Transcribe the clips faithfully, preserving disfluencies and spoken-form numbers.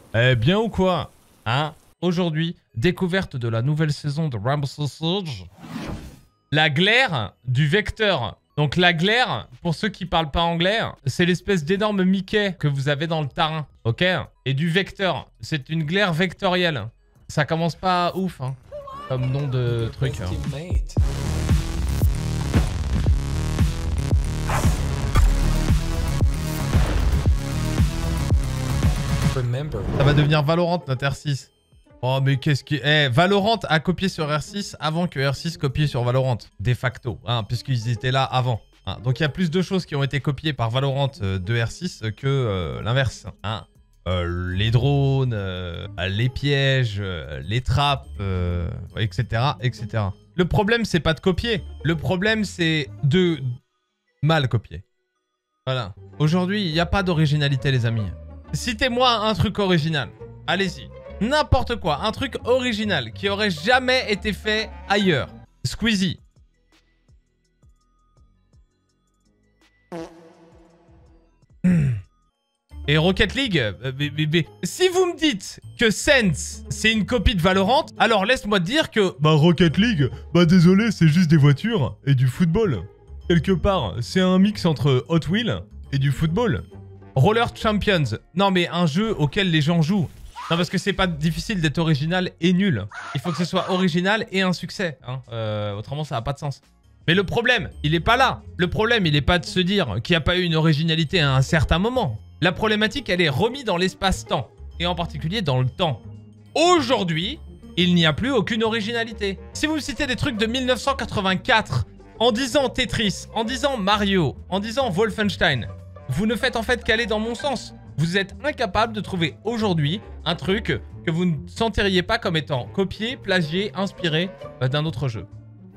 Eh bien ou quoi? Hein? Aujourd'hui, découverte de la nouvelle saison de Rainbow Six. La glaire du vecteur. Donc la glaire, pour ceux qui parlent pas anglais, c'est l'espèce d'énorme Mickey que vous avez dans le terrain. Ok? Et du vecteur. C'est une glaire vectorielle. Ça commence pas ouf, hein, comme nom de truc. Hein. Ça va devenir Valorant notre R six. Oh mais qu'est-ce qui... Eh, Valorant a copié sur R six avant que R six copie sur Valorant. De facto, hein, puisqu'ils étaient là avant. Hein. Donc il y a plus de choses qui ont été copiées par Valorant euh, de R six que euh, l'inverse. Hein. Euh, les drones, euh, les pièges, euh, les trappes, euh, et cetera, et cetera. Le problème, c'est pas de copier. Le problème, c'est de mal copier. Voilà. Aujourd'hui, il n'y a pas d'originalité, les amis. Citez-moi un truc original. Allez-y. N'importe quoi. Un truc original qui aurait jamais été fait ailleurs. Squeezie. Et Rocket League, euh, mais, mais, mais, si vous me dites que Sense, c'est une copie de Valorant, alors laisse-moi te dire que... Bah Rocket League, bah désolé, c'est juste des voitures et du football. Quelque part, c'est un mix entre Hot Wheels et du football. Roller Champions, non mais un jeu auquel les gens jouent. Non parce que c'est pas difficile d'être original et nul. Il faut que ce soit original et un succès. Hein. Euh, autrement, ça n'a pas de sens. Mais le problème, il est pas là. Le problème, il est pas de se dire qu'il n'y a pas eu une originalité à un certain moment. La problématique, elle est remise dans l'espace-temps, et en particulier dans le temps. Aujourd'hui, il n'y a plus aucune originalité. Si vous me citez des trucs de mille neuf cent quatre-vingt-quatre, en disant Tetris, en disant Mario, en disant Wolfenstein, vous ne faites en fait qu'aller dans mon sens. Vous êtes incapable de trouver aujourd'hui un truc que vous ne sentiriez pas comme étant copié, plagié, inspiré euh, d'un autre jeu.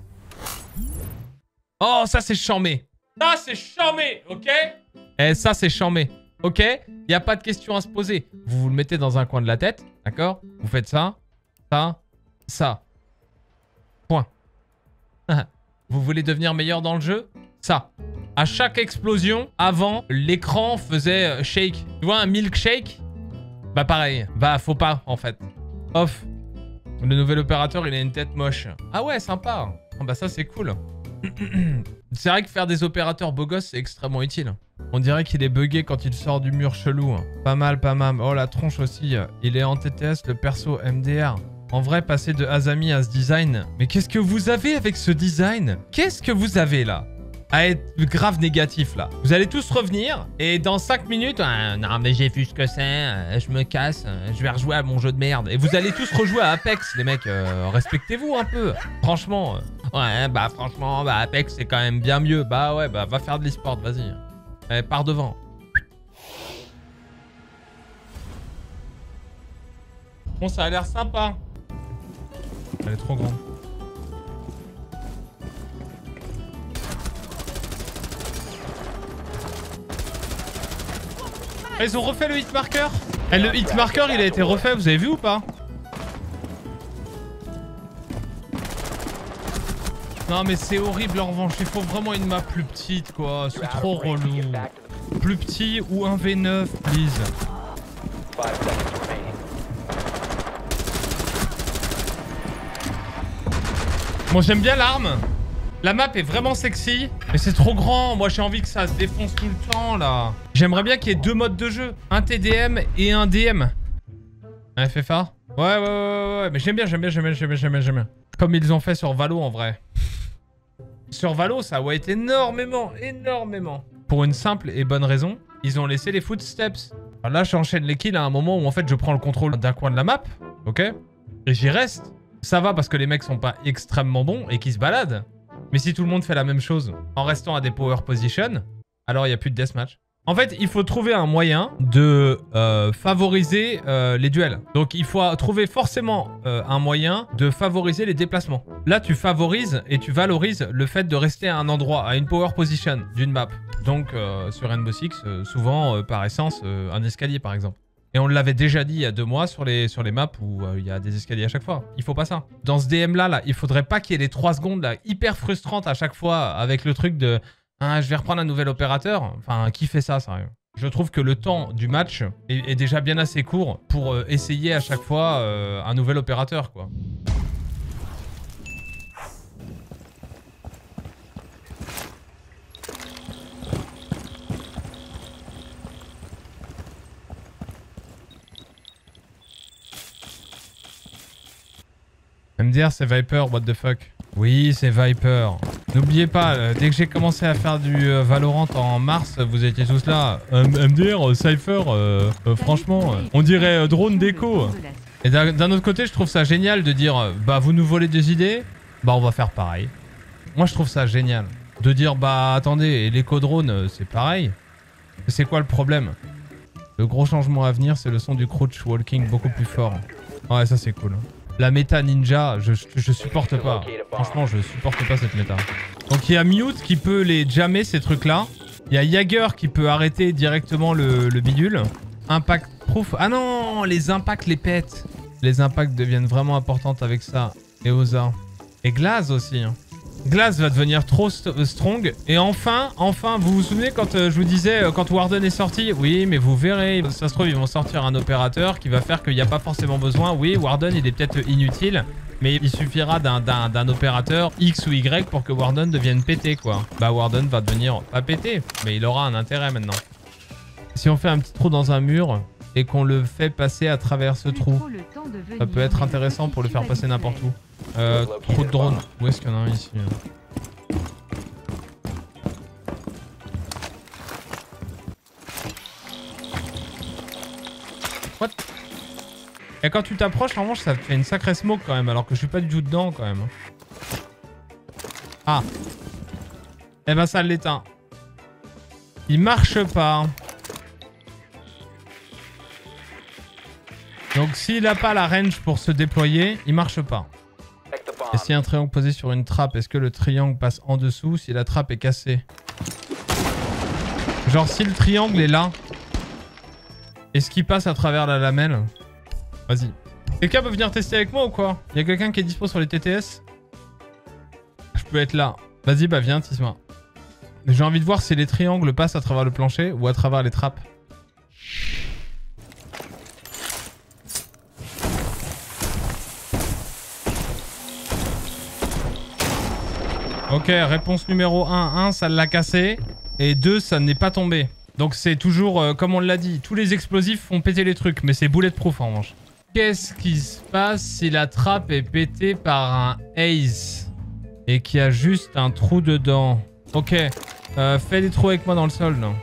Oh, ça c'est charmé. Ça c'est charmé, ok? Eh, ça c'est charmé. Ok, il n'y a pas de question à se poser. Vous vous le mettez dans un coin de la tête, d'accord? Vous faites ça, ça, ça. Point. Vous voulez devenir meilleur dans le jeu? Ça. À chaque explosion, avant, l'écran faisait shake. Tu vois un milkshake? Bah pareil. Bah faut pas, en fait. Off. Le nouvel opérateur, il a une tête moche. Ah ouais, sympa. Oh, bah ça, c'est cool. C'est vrai que faire des opérateurs beaux gosses, c'est extrêmement utile. On dirait qu'il est bugué quand il sort du mur chelou. Pas mal, pas mal. Oh, la tronche aussi. Il est en T T S, le perso M D R. En vrai, passer de Azami à ce design. Mais qu'est-ce que vous avez avec ce design? Qu'est-ce que vous avez là? À être grave négatif là. Vous allez tous revenir et dans cinq minutes, ah, non mais j'ai vu ce que c'est, je me casse, je vais rejouer à mon jeu de merde. Et vous allez tous rejouer à Apex, les mecs. Euh, respectez-vous un peu. Franchement, euh, ouais, bah franchement, bah Apex c'est quand même bien mieux. Bah ouais, bah va faire de l'e-sport, vas-y. Allez, pars devant. Bon, ça a l'air sympa. Elle est trop grande. Ils ont refait le hitmarker. Et le hitmarker, il a été refait, vous avez vu ou pas? Non mais c'est horrible en revanche, il faut vraiment une map plus petite quoi, c'est trop relou. Plus petit ou un V neuf, please. Bon, j'aime bien l'arme. La map est vraiment sexy, mais c'est trop grand. Moi, j'ai envie que ça se défonce tout le temps, là. J'aimerais bien qu'il y ait deux modes de jeu. Un T D M et un D M. Un F F A? Ouais, ouais, ouais, ouais, ouais. Mais j'aime bien, j'aime bien, j'aime bien, j'aime bien, j'aime bien, j'aime bien. Comme ils ont fait sur Valo, en vrai. Sur Valo, ça a été énormément, énormément. Pour une simple et bonne raison, ils ont laissé les footsteps. Alors là, j'enchaîne les kills à un moment où, en fait, je prends le contrôle d'un coin de la map. Ok? Et j'y reste. Ça va parce que les mecs sont pas extrêmement bons et qu'ils se baladent. Mais si tout le monde fait la même chose en restant à des power positions, alors il n'y a plus de deathmatch. En fait, il faut trouver un moyen de euh, favoriser euh, les duels. Donc, il faut trouver forcément euh, un moyen de favoriser les déplacements. Là, tu favorises et tu valorises le fait de rester à un endroit, à une power position d'une map. Donc, euh, sur Rainbow Six, euh, souvent, euh, par essence, euh, un escalier, par exemple. Et on l'avait déjà dit il y a deux mois sur les, sur les maps où euh, il y a des escaliers à chaque fois. Il faut pas ça. Dans ce D M là, là il faudrait pas qu'il y ait les trois secondes là, hyper frustrantes à chaque fois avec le truc de ah, je vais reprendre un nouvel opérateur. Enfin, qui fait ça, sérieux? Je trouve que le temps du match est, est déjà bien assez court pour euh, essayer à chaque fois euh, un nouvel opérateur, quoi. M D R c'est Viper, what the fuck. Oui, c'est Viper. N'oubliez pas, euh, dès que j'ai commencé à faire du euh, Valorant en mars, vous étiez tous là. Euh, M D R, euh, Cypher, euh, euh, franchement, euh, on dirait euh, drone déco. Et d'un autre côté, je trouve ça génial de dire, euh, bah vous nous volez des idées, bah on va faire pareil. Moi je trouve ça génial. De dire, bah attendez, l'éco-drone, euh, c'est pareil. C'est quoi le problème? Le gros changement à venir, c'est le son du crouch walking beaucoup plus fort. Ouais, ça c'est cool. La méta ninja, je, je, je supporte pas. Franchement, je supporte pas cette méta. Donc il y a Mute qui peut les jammer ces trucs-là. Il y a Jagger qui peut arrêter directement le, le bidule. Impact proof. Ah non, les impacts les pètent. Les impacts deviennent vraiment importantes avec ça. Et Oza. Et Glaze aussi. Glaze va devenir trop st strong. Et enfin, enfin, vous vous souvenez quand euh, je vous disais, euh, quand Warden est sorti? Oui, mais vous verrez, ça se trouve, ils vont sortir un opérateur qui va faire qu'il n'y a pas forcément besoin. Oui, Warden, il est peut-être inutile, mais il suffira d'un opérateur X ou Y pour que Warden devienne pété, quoi. Bah, Warden va devenir pas pété, mais il aura un intérêt maintenant. Si on fait un petit trou dans un mur et qu'on le fait passer à travers ce trou, ça peut être intéressant pour le faire passer n'importe où. Euh, trou de drone. Où est-ce qu'il y en a un ici? What? Et quand tu t'approches, en revanche, ça te fait une sacrée smoke quand même, alors que je suis pas du tout dedans quand même. Ah. Eh ben ça l'éteint. Il marche pas. Donc s'il n'a pas la range pour se déployer, il marche pas. Et s'il y a un triangle posé sur une trappe, est-ce que le triangle passe en dessous si la trappe est cassée? Genre si le triangle est là, est-ce qu'il passe à travers la lamelle? Vas-y. Quelqu'un peut venir tester avec moi ou quoi? Il y a quelqu'un qui est dispo sur les T T S? Je peux être là. Vas-y, bah viens, Tisma. J'ai envie de voir si les triangles passent à travers le plancher ou à travers les trappes. Ok, réponse numéro un. un, ça l'a cassé. Et deux, ça n'est pas tombé. Donc c'est toujours, euh, comme on l'a dit, tous les explosifs font péter les trucs. Mais c'est bulletproof en revanche. Qu'est-ce qui se passe si la trappe est pétée par un ace et qu'il y a juste un trou dedans? Ok, euh, fais des trous avec moi dans le sol. Non.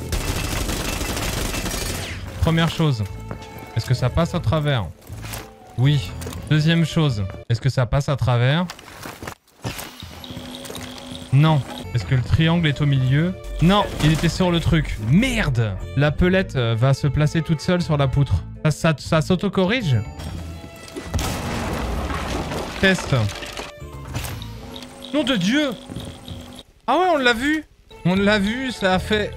Première chose, est-ce que ça passe à travers? Oui. Deuxième chose, est-ce que ça passe à travers? Non. Est-ce que le triangle est au milieu? Non, il était sur le truc. Merde! La pelette va se placer toute seule sur la poutre. Ça, ça, ça s'auto-corrige? Test. Nom de Dieu! Ah ouais, on l'a vu! On l'a vu, ça a fait...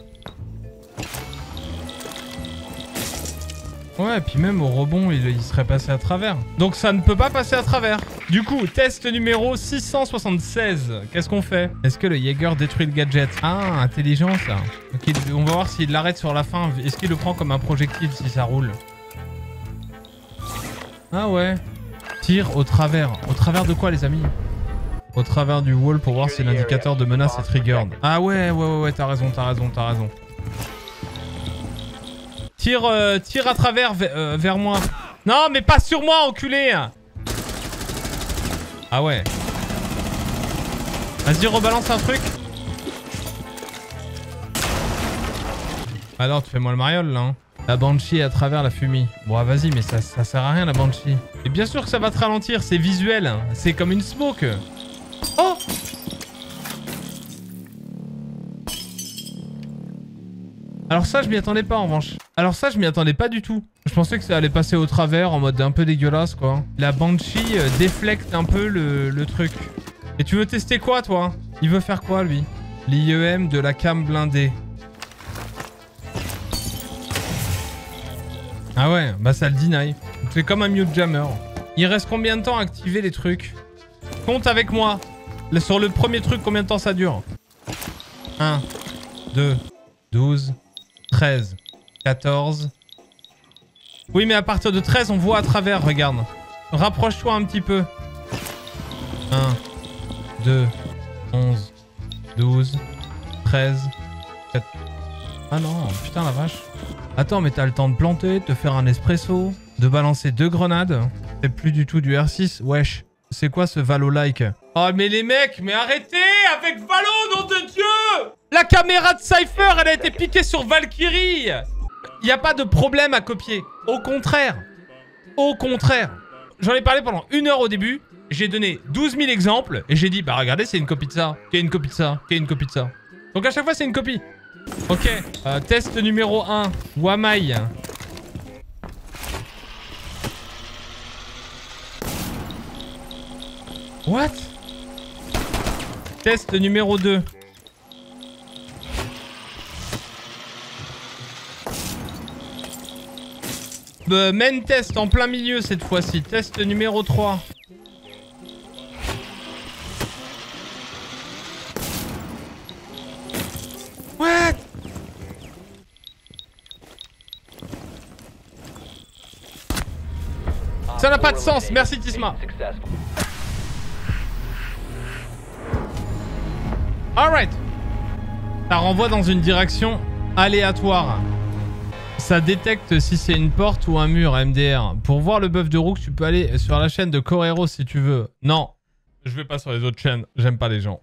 Ouais, et puis même au rebond, il, il serait passé à travers. Donc ça ne peut pas passer à travers. Du coup, test numéro six cent soixante-seize. Qu'est-ce qu'on fait? Est-ce que le Jaeger détruit le gadget? Ah, intelligent ça. Ok, on va voir s'il l'arrête sur la fin. Est-ce qu'il le prend comme un projectile si ça roule? Ah ouais. Tire au travers. Au travers de quoi, les amis? Au travers du wall pour voir si l'indicateur de menace est triggered. Ah ouais, ouais, ouais, ouais, t'as raison, t'as raison, t'as raison. Tire, euh, tire à travers euh, vers moi. Non, mais pas sur moi, enculé. Ah ouais. Vas-y, rebalance un truc. Alors, tu fais moi le mariole, là. Hein. La Banshee à travers la fumée. Bon, vas-y, mais ça, ça sert à rien, la Banshee. Et bien sûr que ça va te ralentir, c'est visuel. C'est comme une smoke. Oh! Alors ça, je m'y attendais pas en revanche. Alors ça, je m'y attendais pas du tout. Je pensais que ça allait passer au travers en mode un peu dégueulasse, quoi. La Banshee euh, déflecte un peu le, le truc. Et tu veux tester quoi, toi? Il veut faire quoi, lui? L'I E M de la cam blindée. Ah ouais, bah ça le deny. C'est comme un mute jammer. Il reste combien de temps à activer les trucs? Compte avec moi. Sur le premier truc, combien de temps ça dure? un, deux, douze... treize, quatorze. Oui, mais à partir de treize, on voit à travers, regarde. Rapproche-toi un petit peu. un, deux, onze, douze, treize, quatorze. Ah non, putain la vache. Attends, mais t'as le temps de planter, de te faire un espresso, de balancer deux grenades. C'est plus du tout du R six, wesh. C'est quoi ce Valo-like? Oh mais les mecs, mais arrêtez avec Valo, nom de Dieu! La caméra de Cypher, elle a été piquée sur Valkyrie. Il n'y a pas de problème à copier. Au contraire. Au contraire. J'en ai parlé pendant une heure au début. J'ai donné douze mille exemples. Et j'ai dit, bah regardez, c'est une copie de ça. Qui est une copie de ça. Qui est une copie de ça. Donc à chaque fois, c'est une copie. Ok. Euh, test numéro un. Wamai. What? Test numéro deux. Euh, main test en plein milieu cette fois-ci. Test numéro trois. What? Ça n'a pas de sens. Merci Tisma. Alright. Ça renvoie dans une direction aléatoire. Ça détecte si c'est une porte ou un mur, M D R. Pour voir le bœuf de Rook, tu peux aller sur la chaîne de Corero si tu veux. Non, je vais pas sur les autres chaînes. J'aime pas les gens.